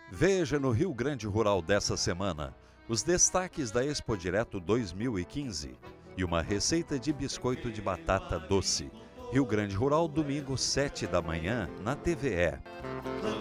Veja no Rio Grande Rural dessa semana os destaques da Expo Direto 2015 e uma receita de biscoito de batata doce. Rio Grande Rural, domingo, 7 da manhã, na TVE.